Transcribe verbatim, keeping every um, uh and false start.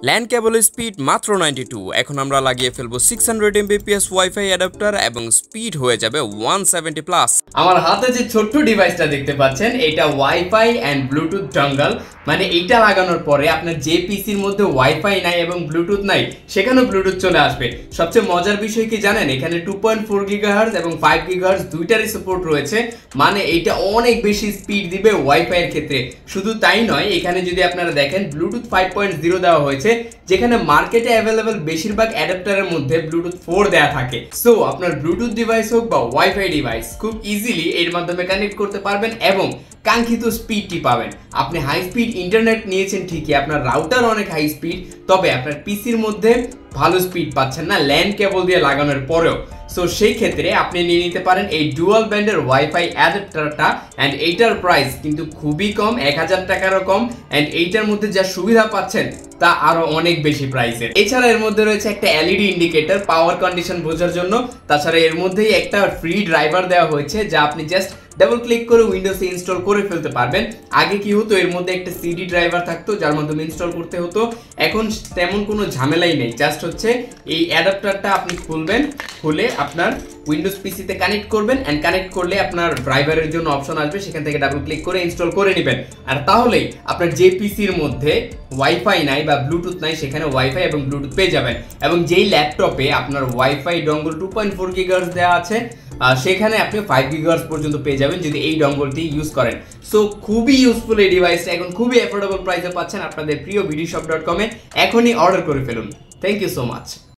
LAN cable speed মাত্র ninety two. এখন আমরা লাগিয়ে ফেলবো six hundred Mbps WiFi adapter এবং স্পিড হয়ে যাবে ওয়ান সেভেন্টি প্লাস। আমার হাতে যে ছোট্ট ডিভাইসটা দেখতে পাচ্ছেন এটা ওয়াইফাই অ্যান্ড ব্লুটুথ ডঙ্গল, মানে এইটা লাগানোর পরে আপনার যে পিসির মধ্যে ওয়াইফাই নাই এবং ব্লুটুথ নাই সেখানেও ব্লুটুথ চলে আসবে। সবচেয়ে মজার বিষয় কি জানেন, এখানে টু পয়েন্ট ফোর গিগাহার্টজ এবং ফাইভ গিগাহার্টজ দুইটারই সাপোর্ট রয়েছে, মানে এইটা অনেক বেশি স্পিড দিবে ওয়াইফাই এর ক্ষেত্রে। শুধু তাই নয়, এখানে যদি আপনারা দেখেন ব্লুটুথ ফাইভ পয়েন্ট জিরো দেওয়া হয়েছে, যেখানে মার্কেটে অ্যাভেলেবল বেশিরভাগ অ্যাডাপ্টারের মধ্যে ব্লুটুথ ফোর দেওয়া থাকে। সো আপনার ব্লুটুথ ডিভাইস হোক বা ওয়াইফাই ডিভাইস খুব ইজিলি এর মাধ্যমে কানেক্ট করতে পারবেন এবং কাঙ্ক্ষিত স্পিডটি পাবেন। আপনি হাই স্পিড ইন্টারনেট নিয়েছেন ঠিকই, আপনার রাউটার অনেক হাই স্পিড, তবে আপনার পিসির মধ্যে ভালো স্পিড পাচ্ছেন না ল্যান কেবল দিয়ে লাগানোর পরেও। সো সেই ক্ষেত্রে আপনি নিয়ে নিতে পারেন এই ডুয়াল ব্যান্ডের ওয়াইফাই অ্যাডাপ্টারটা, অ্যান্ড এইটার প্রাইস কিন্তু খুবই কম, এক হাজার টাকারও কম, অ্যান্ড এইটার মধ্যে যা সুবিধা পাচ্ছেন তা আরো অনেক বেশি প্রাইসের। এছাড়া এর মধ্যে রয়েছে একটা এলইডি ইন্ডিকেটর পাওয়ার কন্ডিশন বোঝার জন্য। তাছাড়া এর মধ্যেই একটা ফ্রি ড্রাইভার দেওয়া হয়েছে যা আপনি জাস্ট ডাবল ক্লিক করে উইন্ডোজে ইনস্টল করে ফেলতে পারবেন। আগে কি হতো, এর মধ্যে একটা সিডি ড্রাইভার থাকতো যার মাধ্যমে ইনস্টল করতে হতো, এখন তেমন কোনো ঝামেলাই নেই। জাস্ট হচ্ছে এই অ্যাডাপ্টারটা আপনি খুলবেন, খুলে আপনার উইন্ডোজ পিসিতে কানেক্ট করবেন, অ্যান্ড কানেক্ট করলে আপনার ড্রাইভারের জন্য অপশন আসবে, সেখান থেকে ডাবল ক্লিক করে ইনস্টল করে নেবেন। আর তাহলেই আপনার যে পিসির মধ্যে ওয়াইফাই নাই বা ব্লুটুথ নাই সেখানে ওয়াইফাই এবং ব্লুটুথ পেয়ে যাবেন। এবং যেই ল্যাপটপে আপনার WiFi dongle two point four gigahertz দেওয়া আছে সেখানে আপনি ফাইভ গিগাহার্টজ পর্যন্ত পেয়ে যাবেন যদি এই ডঙ্গলটি ইউজ করেন। সো খুবই ইউজফুল এই ডিভাইসটা, এখন খুবই অ্যাফোর্ডেবল প্রাইসে পাচ্ছেন আপনাদের প্রিয় বিডি শপ ডট কমে। এখনই অর্ডার করে ফেলুন। Thank you so much.